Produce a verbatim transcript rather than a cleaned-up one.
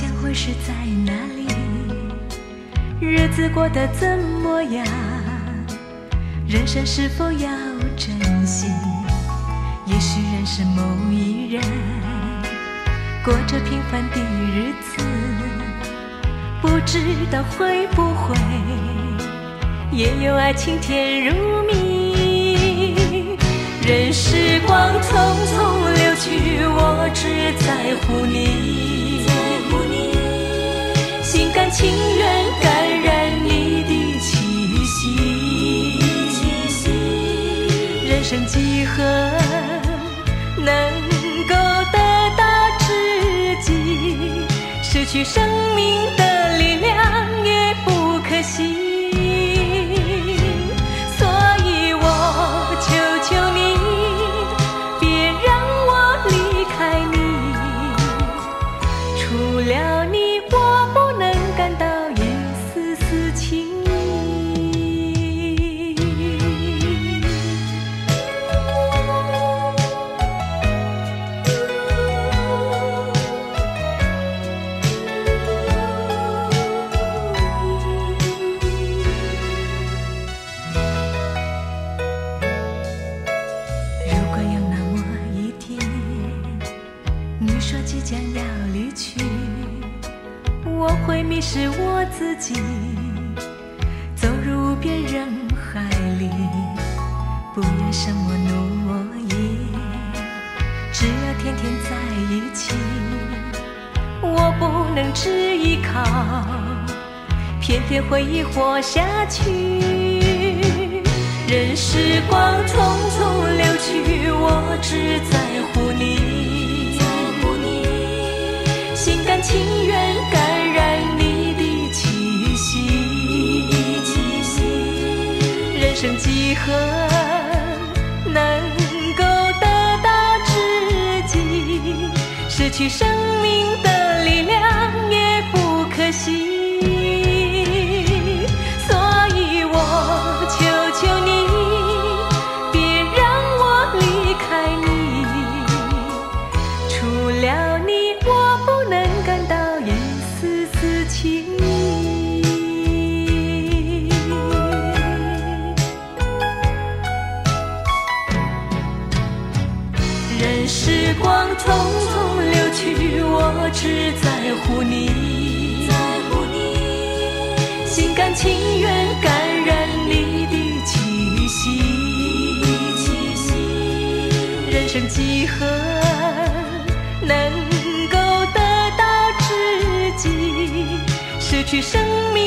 将会是在哪里？日子过得怎么样？人生是否要珍惜？也许认识某一人，过着平凡的日子，不知道会不会也有爱情甜如蜜。任时光匆匆流去，我只在乎你，心甘情愿感染你的气息。人生几何能够得到知己？失去生命的力量也不可惜。所以我求求你，别让我离开你。除了你，我不能感到一丝丝情意。如果有那么一天，你说即将要离去，我会迷失我自己，走入无边人海里，不愿什么诺言，只要天天在一起。我不能只依靠，偏偏回忆活下去。任时光匆匆流去，我只在乎你，心甘情愿感染你的气息。人生几何能够得到知己？失去生命的力量也不可惜。所以我求求你，别让我离开你。除了你，我不能感到一丝丝情意。任时光匆匆流去，我只在乎你，心甘情愿感染你的气息。人生几何能够得到知己？失去生命